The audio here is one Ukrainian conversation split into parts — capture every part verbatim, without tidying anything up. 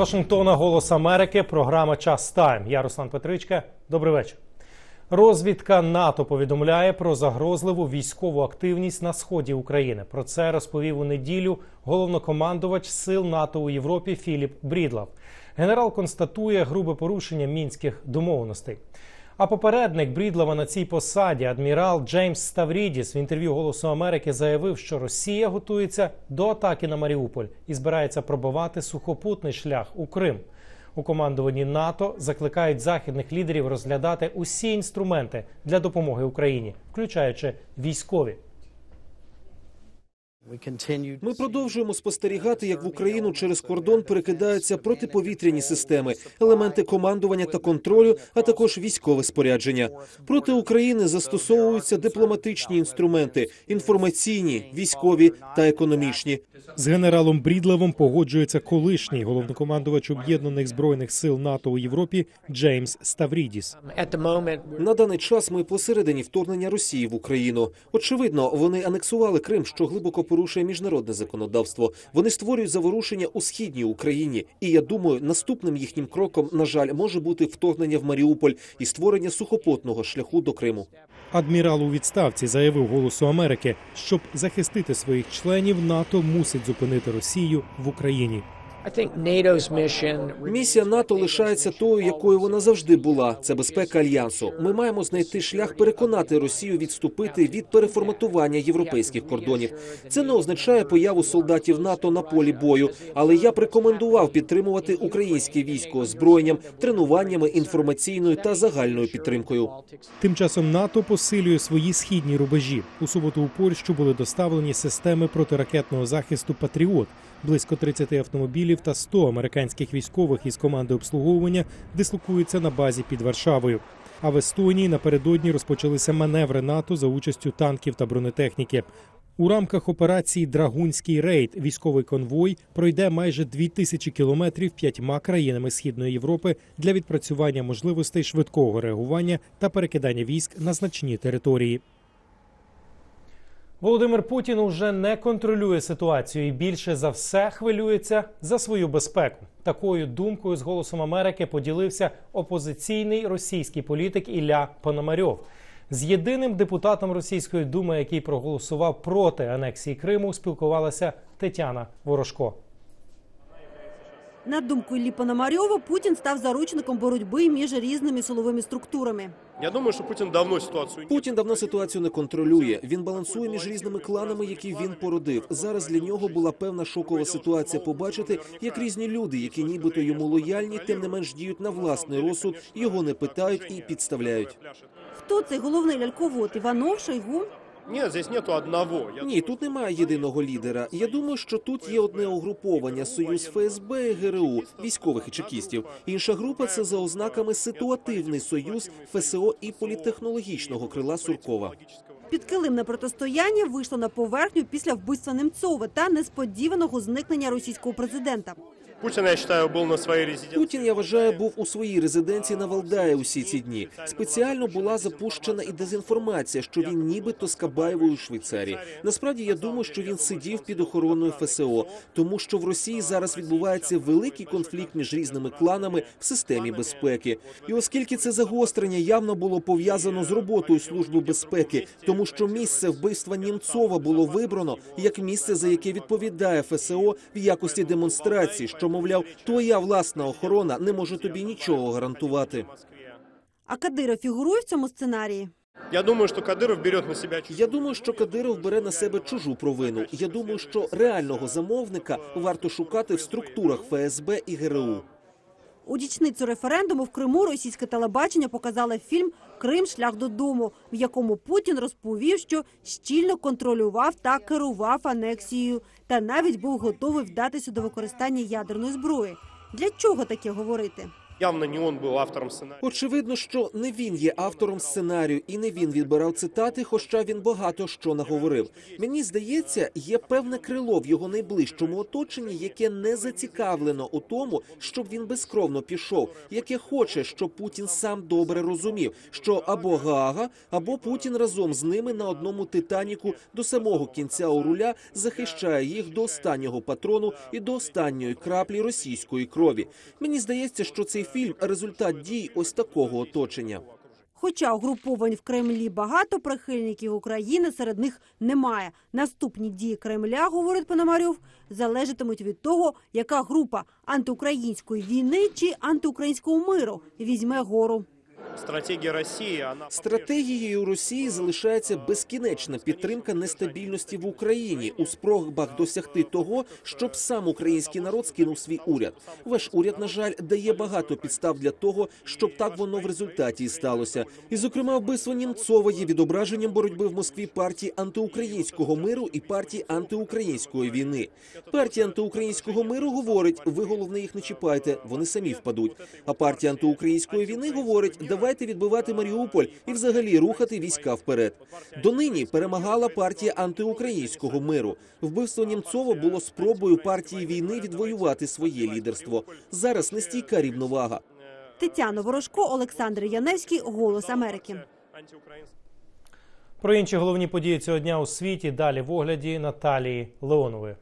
Вашингтона, Голос Америки, програма «Час Тайм». Я Руслан Петричка. Добрий вечір. Розвідка НАТО повідомляє про загрозливу військову активність на сході України. Про це розповів у неділю головнокомандувач сил НАТО у Європі Філіп Брідлав. Генерал констатує грубе порушення мінських домовленостей. А попередник Брідлава на цій посаді, адмірал Джеймс Ставрідіс, в інтерв'ю «Голосу Америки» заявив, що Росія готується до атаки на Маріуполь і збирається пробивати сухопутний шлях у Крим. У командуванні НАТО закликають західних лідерів розглядати усі інструменти для допомоги Україні, включаючи військові. Ми продовжуємо спостерігати, як в Україну через кордон перекидаються протиповітряні системи, елементи командування та контролю, а також військове спорядження. Проти України застосовуються дипломатичні інструменти – інформаційні, військові та економічні. З генералом Брідлавом погоджується колишній головнокомандувач Об'єднаних збройних сил НАТО у Європі Джеймс Ставрідіс. На даний час ми посередині вторгнення Росії в Україну. Очевидно, вони анексували Крим, що глибоко порушує міжнародне законодавство. Вони створюють заворушення у східній Україні. І я думаю, наступним їхнім кроком, на жаль, може бути вторгнення в Маріуполь і створення сухопутного шляху до Криму. Адмірал у відставці заявив «Голосу Америки», щоб захистити своїх членів, НАТО мусить зупинити Росію в Україні. Місія НАТО лишається тою, якою вона завжди була. Це безпека Альянсу. Ми маємо знайти шлях переконати Росію відступити від переформатування європейських кордонів. Це не означає появу солдатів НАТО на полі бою, але я б рекомендував підтримувати українське військо озброєнням, тренуваннями, інформаційною та загальною підтримкою. Тим часом НАТО посилює свої східні рубежі. У суботу у Польщу були доставлені системи протиракетного захисту «Патріот». Близько тридцяти автомобілів та сто американських військових із команди обслуговування дислокуються на базі під Варшавою. А в Естонії напередодні розпочалися маневри НАТО за участю танків та бронетехніки. У рамках операції «Драгунський рейд» військовий конвой пройде майже дві тисячі кілометрів п'ятьма країнами Східної Європи для відпрацювання можливостей швидкого реагування та перекидання військ на значні території. Володимир Путін уже не контролює ситуацію і більше за все хвилюється за свою безпеку. Такою думкою з «Голосом Америки» поділився опозиційний російський політик Ілля Пономарьов. З єдиним депутатом Російської Думи, який проголосував проти анексії Криму, спілкувалася Тетяна Ворожко. На думку Іллі Пономарьова, Путін став заручником боротьби між різними силовими структурами. Я думаю, що Путін давно ситуацію... Путін давно ситуацію не контролює. Він балансує між різними кланами, які він породив. Зараз для нього була певна шокова ситуація побачити, як різні люди, які нібито йому лояльні, тим не менш діють на власний розсуд, його не питають і підставляють. Хто цей головний ляльковод? Іванов, Шойгу? Ні, тут нету одного. Ні, тут немає єдиного лідера. Я думаю, що тут є одне угруповання – Союз ФСБ і ГРУ, військових і чекістів. Інша група – це за ознаками ситуативний союз ФСО і політтехнологічного крила Суркова. Підкилимне протистояння вийшло на поверхню після вбивства Немцова та несподіваного зникнення російського президента. Путін, я вважаю, був на своїй резиденції. Путін, я вважаю, був у своїй резиденції на Валдаї усі ці дні. Спеціально була запущена і дезінформація, що він нібито з Кабаєвою у Швейцарії. Насправді, я думаю, що він сидів під охороною ФСО, тому що в Росії зараз відбувається великий конфлікт між різними кланами в системі безпеки. І оскільки це загострення явно було пов'язано з роботою Служби безпеки, тому що місце вбивства Німцова було вибрано як місце, за яке відповідає ФСО в якості демонстрації, що, мовляв, твоя власна охорона не може тобі нічого гарантувати. А Кадиров фігурує в цьому сценарії? Я думаю, що Кадиров бере на себе... Я думаю, що Кадиров бере на себе чужу провину. Я думаю, що реального замовника варто шукати в структурах ФСБ і ГРУ. У річницю референдуму в Криму російське телебачення показало фільм «Крим. Шлях додому», в якому Путін розповів, що щільно контролював та керував анексією, та навіть був готовий вдатися до використання ядерної зброї. Для чого таке говорити? Явно не он был автором сценария. Очевидно, що не він є автором сценарію і не він відбирав цитати, хоча він багато що наговорив. Мені здається, є певне крило в його найближчому оточенні, яке не зацікавлено у тому, щоб він безкровно пішов, яке хоче, щоб Путін сам добре розумів, що або Гаага, або Путін разом з ними на одному «Титаніку» до самого кінця у руля захищає їх до останнього патрону і до останньої краплі російської крові. Мені здається, що цей фільм – результат дій ось такого оточення. Хоча угруповань в Кремлі багато, прихильників України серед них немає. Наступні дії Кремля, говорить Пономарьов, залежатимуть від того, яка група антиукраїнської війни чи антиукраїнського миру візьме гору. Стратегія Росії, вона... Стратегією Росії залишається безкінечна підтримка нестабільності в Україні у спробах досягти того, щоб сам український народ скинув свій уряд. Ваш уряд, на жаль, дає багато підстав для того, щоб так воно в результаті і сталося. І, зокрема, вбивство Німцова є відображенням боротьби в Москві партії антиукраїнського миру і партії антиукраїнської війни. Партія антиукраїнського миру говорить, ви, головне, їх не чіпайте, вони самі впадуть. А партія антиукраїнської війни говорить, давайте відбивати Маріуполь і взагалі рухати війська вперед. Донині перемагала партія антиукраїнського миру. Вбивство Німцова було спробою партії війни відвоювати своє лідерство. Зараз нестійка рівновага. Тетяна Ворожко, Олександр Яневський, «Голос Америки». Про інші головні події цього дня у світі далі в огляді Наталії Леонової.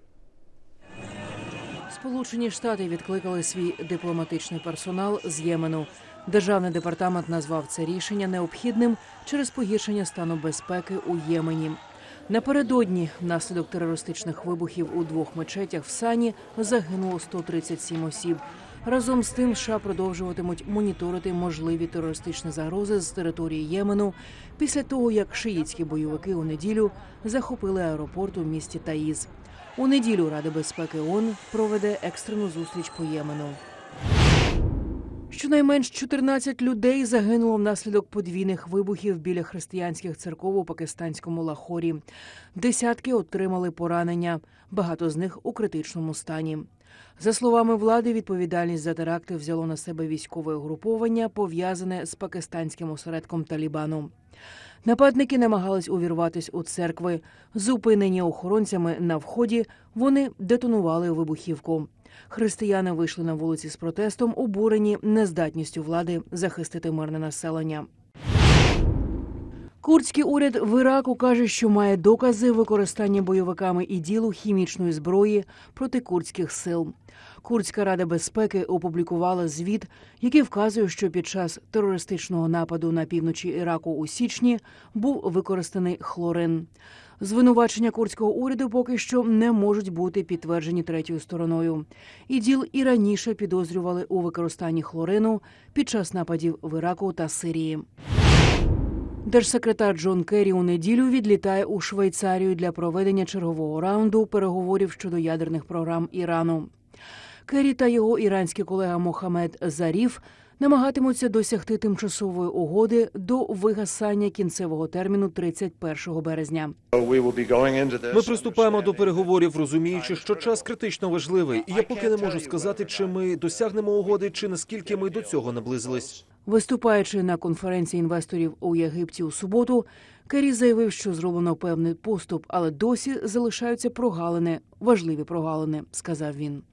Сполучені Штати відкликали свій дипломатичний персонал з Ємену. Державний департамент назвав це рішення необхідним через погіршення стану безпеки у Ємені. Напередодні внаслідок терористичних вибухів у двох мечетях в Сані загинуло сто тридцять сім осіб. Разом з тим США продовжуватимуть моніторити можливі терористичні загрози з території Ємену після того, як шиїтські бойовики у неділю захопили аеропорт у місті Таїз. У неділю Рада безпеки ООН проведе екстрену зустріч по Ємену. Щонайменш чотирнадцять людей загинуло внаслідок подвійних вибухів біля християнських церков у пакистанському Лахорі. Десятки отримали поранення, багато з них у критичному стані. За словами влади, відповідальність за теракти взяло на себе військове угруповання, пов'язане з пакистанським осередком Талібану. Нападники намагались увірватись у церкви. Зупинені охоронцями на вході, вони детонували вибухівку. Християни вийшли на вулиці з протестом, обурені нездатністю влади захистити мирне населення. Курдський уряд в Іраку каже, що має докази використання бойовиками іділу хімічної зброї проти курдських сил. Курдська рада безпеки опублікувала звіт, який вказує, що під час терористичного нападу на півночі Іраку у січні був використаний хлорин. Звинувачення курдського уряду поки що не можуть бути підтверджені третьою стороною. іділ і раніше підозрювали у використанні хлорину під час нападів в Іраку та Сирії. Держсекретар Джон Керрі у неділю відлітає у Швейцарію для проведення чергового раунду переговорів щодо ядерних програм Ірану. Керрі та його іранський колега Мохаммед Заріф намагатимуться досягти тимчасової угоди до вигасання кінцевого терміну тридцять першого березня. Ми приступаємо до переговорів, розуміючи, що час критично важливий. І я поки не можу сказати, чи ми досягнемо угоди, чи наскільки ми до цього наблизились. Виступаючи на конференції інвесторів у Єгипті у суботу, Керрі заявив, що зроблено певний поступ, але досі залишаються прогалини, важливі прогалини, сказав він.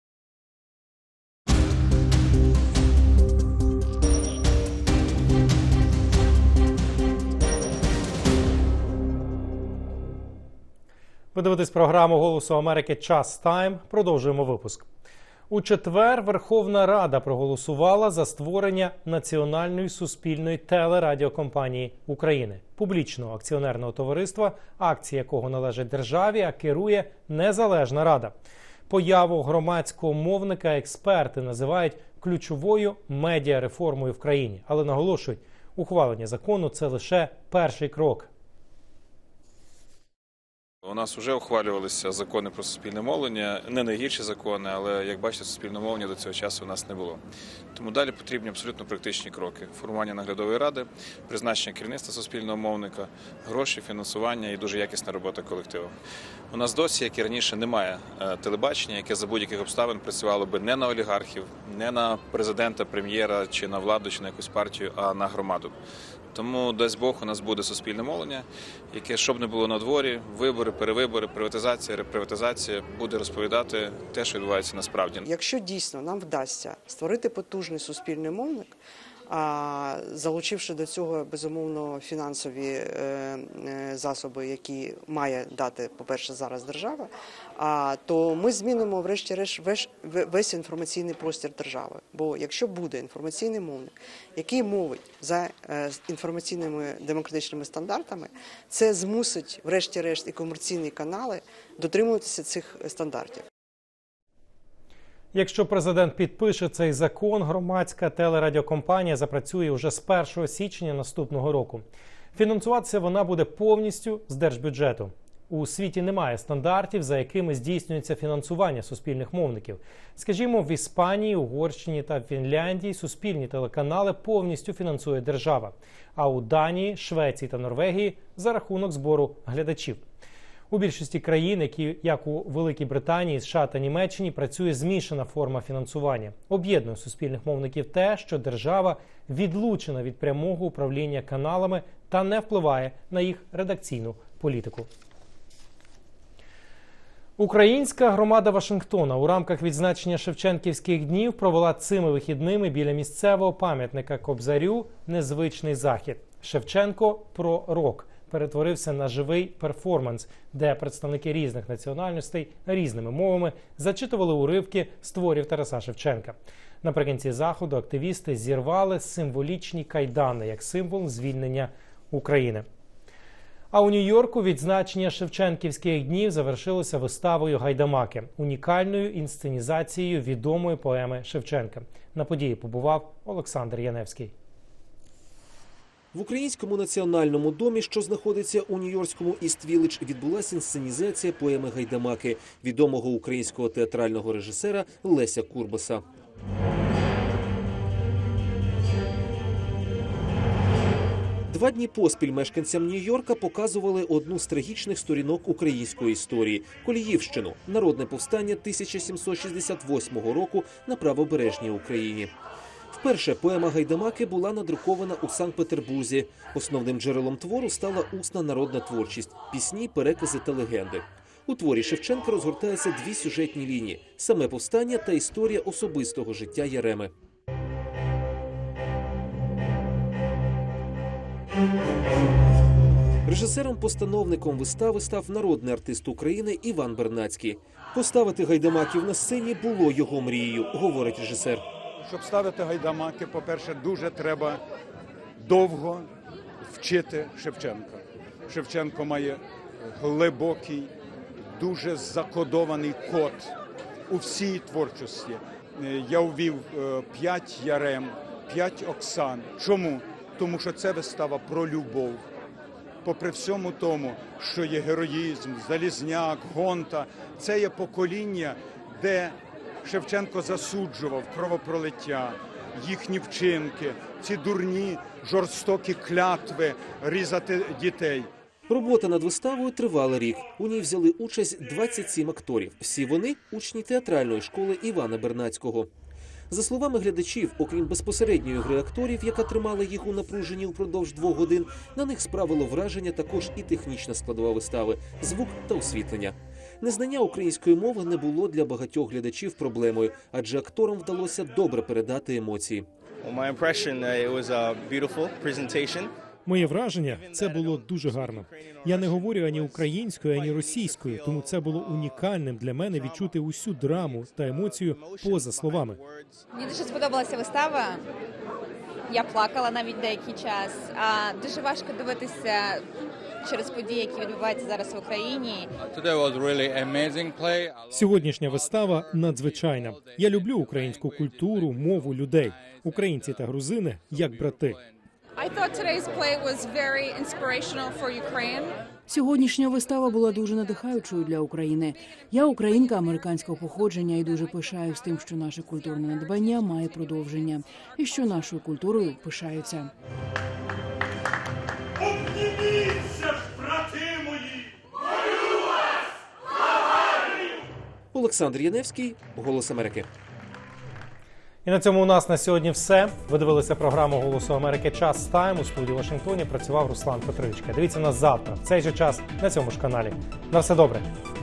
Ви дивитесь програму «Голосу Америки. Час Тайм». Продовжуємо випуск. У четвер Верховна Рада проголосувала за створення Національної суспільної телерадіокомпанії України, публічного акціонерного товариства, акції якого належать державі, а керує незалежна рада. Появу громадського мовника експерти називають ключовою медіареформою в країні, але наголошують, ухвалення закону – це лише перший крок. У нас вже ухвалювалися закони про суспільне мовлення, не найгірші закони, але, як бачите, суспільне мовлення до цього часу у нас не було. Тому далі потрібні абсолютно практичні кроки. Формування наглядової ради, призначення керівництва суспільного мовника, гроші, фінансування і дуже якісна робота колективу. У нас досі, як і раніше, немає телебачення, яке за будь-яких обставин працювало би не на олігархів, не на президента, прем'єра, чи на владу, чи на якусь партію, а на громаду. Тому, дасть Бог, у нас буде суспільне мовлення, яке, щоб не було на дворі, вибори, перевибори, приватизація, реприватизація, буде розповідати те, що відбувається насправді. Якщо дійсно нам вдасться створити потужний суспільний мовник, залучивши до цього, безумовно, фінансові засоби, які має дати, по-перше, зараз держава, то ми змінимо, врешті-решт, весь інформаційний простір держави. Бо якщо буде інформаційний мовник, який мовить за інформаційними демократичними стандартами, це змусить, врешті-решт, і комерційні канали дотримуватися цих стандартів. Якщо президент підпише цей закон, громадська телерадіокомпанія запрацює вже з першого січня наступного року. Фінансуватися вона буде повністю з держбюджету. У світі немає стандартів, за якими здійснюється фінансування суспільних мовників. Скажімо, в Іспанії, Угорщині та Фінляндії суспільні телеканали повністю фінансує держава, а у Данії, Швеції та Норвегії – за рахунок збору глядачів. У більшості країн, які, як у Великій Британії, США та Німеччині, працює змішана форма фінансування. Об'єднує суспільних мовників те, що держава відлучена від прямого управління каналами та не впливає на їх редакційну політику. Українська громада Вашингтона у рамках відзначення Шевченківських днів провела цими вихідними біля місцевого пам'ятника Кобзарю незвичний захід. Шевченко про рок перетворився на живий перформанс, де представники різних національностей різними мовами зачитували уривки з творів Тараса Шевченка. Наприкінці заходу активісти зірвали символічні кайдани як символ звільнення України. А у Нью-Йорку відзначення Шевченківських днів завершилося виставою «Гайдамаки» – унікальною інсценізацією відомої поеми Шевченка. На події побував Олександр Яневський. В Українському національному домі, що знаходиться у нью-йоркському Іст-Вілледж, відбулася інсценізація поеми «Гайдамаки» відомого українського театрального режисера Леся Курбаса. Два дні поспіль мешканцям Нью-Йорка показували одну з трагічних сторінок української історії – Коліївщину – народне повстання тисяча сімсот шістдесят восьмого року на правобережній Україні. Вперше поема «Гайдамаки» була надрукована у Санкт-Петербурзі. Основним джерелом твору стала усна народна творчість – пісні, перекази та легенди. У творі Шевченка розгортаються дві сюжетні лінії – саме повстання та історія особистого життя Яреми. Режисером-постановником вистави став народний артист України Іван Бернацький. Поставити «Гайдамаків» на сцені було його мрією, говорить режисер. Щоб ставити «Гайдамаки», по-перше, дуже треба довго вчити Шевченка. Шевченко має глибокий, дуже закодований код у всій творчості. Я ввів п'ять ярем, п'ять Оксан. Чому? Тому що це вистава про любов. Попри всьому тому, що є героїзм, Залізняк, Гонта, це є покоління, де Шевченко засуджував кровопролиття, їхні вчинки, ці дурні, жорстокі клятви різати дітей. Робота над виставою тривала рік. У ній взяли участь двадцять сім акторів. Всі вони – учні театральної школи Івана Бернацького. За словами глядачів, окрім безпосередньої гри акторів, яка тримала їх у напруженні упродовж двох годин, на них справило враження також і технічна складова вистави – звук та освітлення. Незнання української мови не було для багатьох глядачів проблемою, адже акторам вдалося добре передати емоції. Моє враження – це було дуже гарно. Я не говорю ані українською, ані російською, тому це було унікальним для мене відчути усю драму та емоцію поза словами. Мені дуже сподобалася вистава. Я плакала навіть деякий час. А дуже важко дивитися через події, які відбуваються зараз в Україні. Сьогоднішня вистава надзвичайна. Я люблю українську культуру, мову, людей. Українці та грузини як брати. I thought today's play was very inspirational for Ukraine. Сьогоднішня вистава була дуже надихаючою для України. Я українка американського походження і дуже пишаюсь тим, що наше культурне надбання має продовження і що нашою культурою пишаються. Обніміться ж, брати мої! Олександр Яневський, «Голос Америки». І на цьому у нас на сьогодні все. Ви дивилися програму «Голосу Америки. Час Тайм». У студії Вашингтоні працював Руслан Петричка. Дивіться нас завтра, в цей же час, на цьому ж каналі. На все добре.